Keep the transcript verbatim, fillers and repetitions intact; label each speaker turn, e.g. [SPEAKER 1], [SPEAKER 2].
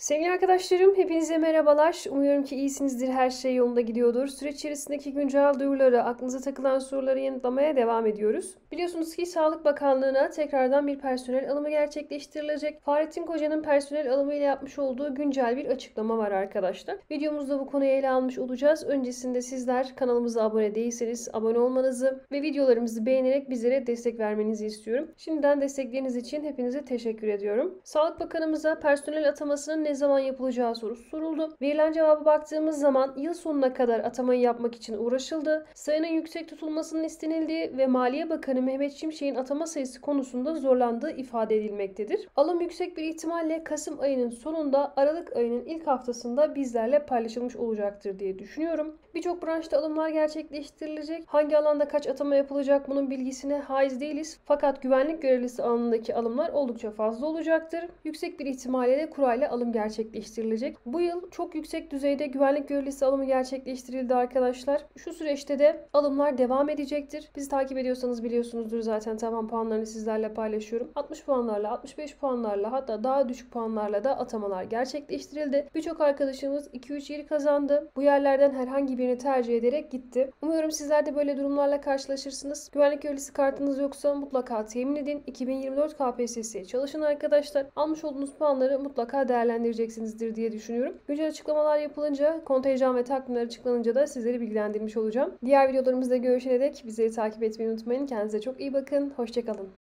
[SPEAKER 1] Sevgili arkadaşlarım, hepinize merhabalar. Umuyorum ki iyisinizdir, her şey yolunda gidiyordur. Süreç içerisindeki güncel duyuruları, aklınıza takılan soruları yanıtlamaya devam ediyoruz. Biliyorsunuz ki Sağlık Bakanlığı'na tekrardan bir personel alımı gerçekleştirilecek. Fahrettin Koca'nın personel alımı ile yapmış olduğu güncel bir açıklama var arkadaşlar. Videomuzda bu konuyu ele almış olacağız. Öncesinde sizler kanalımıza abone değilseniz abone olmanızı ve videolarımızı beğenerek bizlere destek vermenizi istiyorum. Şimdiden destekleriniz için hepinize teşekkür ediyorum. Sağlık Bakanımıza personel atamasının ne zaman yapılacağı sorusu soruldu. Verilen cevaba baktığımız zaman yıl sonuna kadar atamayı yapmak için uğraşıldı. Sayının yüksek tutulmasının istenildiği ve Maliye Bakanı Mehmet Şimşek'in atama sayısı konusunda zorlandığı ifade edilmektedir. Alım yüksek bir ihtimalle Kasım ayının sonunda Aralık ayının ilk haftasında bizlerle paylaşılmış olacaktır diye düşünüyorum. Birçok branşta alımlar gerçekleştirilecek. Hangi alanda kaç atama yapılacak bunun bilgisine haiz değiliz. Fakat güvenlik görevlisi alanındaki alımlar oldukça fazla olacaktır. Yüksek bir ihtimalle de kurayla alım gerçekleştirilecek. Bu yıl çok yüksek düzeyde güvenlik görevlisi alımı gerçekleştirildi arkadaşlar. Şu süreçte de alımlar devam edecektir. Bizi takip ediyorsanız biliyorsunuzdur zaten, tavan puanlarını sizlerle paylaşıyorum. altmış puanlarla, altmış beş puanlarla, hatta daha düşük puanlarla da atamalar gerçekleştirildi. Birçok arkadaşımız iki üç yeri kazandı. Bu yerlerden herhangi birini tercih ederek gitti. Umuyorum sizler de böyle durumlarla karşılaşırsınız. Güvenlik görevlisi kartınız yoksa mutlaka temin edin. iki bin yirmi dört K P S S'ye çalışın arkadaşlar. Almış olduğunuz puanları mutlaka değerlendireceksinizdir diye düşünüyorum. Güncel açıklamalar yapılınca, kontenjan ve takvimler açıklanınca da sizleri bilgilendirmiş olacağım. Diğer videolarımızda görüşene dek bizleri takip etmeyi unutmayın. Kendinize çok iyi bakın. Hoşça kalın.